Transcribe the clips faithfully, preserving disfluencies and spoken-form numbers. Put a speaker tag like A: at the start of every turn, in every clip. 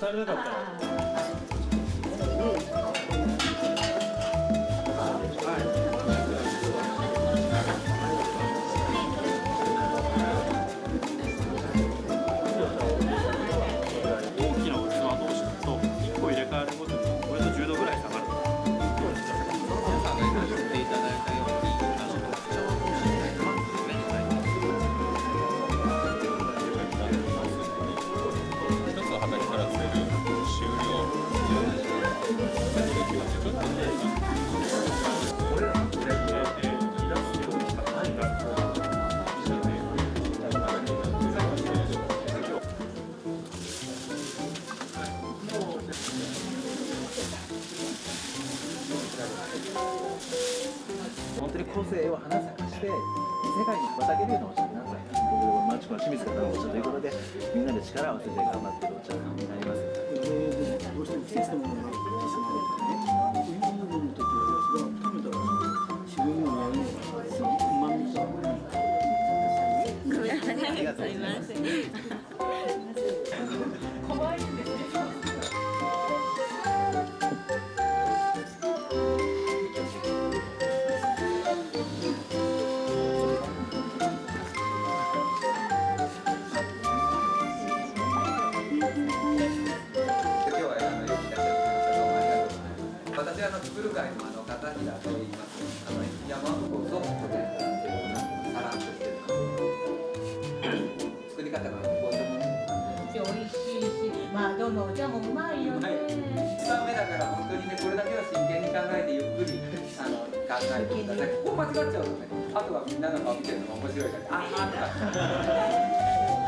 A: されなかったら。
B: 本当に個性を花咲かして世界に羽ばたけるようなお茶になったんだ。僕マチコの清水方のお茶ということで、みんなで力を合わせて頑張ってるお茶になります。
C: どうしても季節のものが来てしまうのでね、冬の時は食べたら自分のやるのがうまみと。
D: ありがとうございます。可愛いですね。
E: 私はあの作る会のあの片平と言います。あの山こそこでさらっとしてる作り方がこういうもの。
D: 美味しいし、まあどのお茶もうまいよね。
E: 一番目だから本当にねこれだけは真剣に考えてゆっくりあの考えてください。ここ間違っちゃうとね、あとはみんなの顔見てるのが面白いから、ああとか。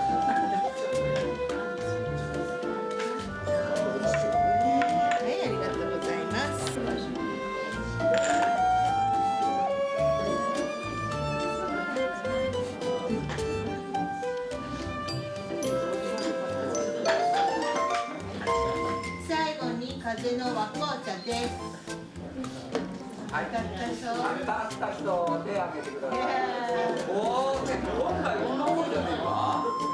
D: 風の和紅茶です。
E: あった人手を挙げてください。おお、今回こんなもんじゃねえか。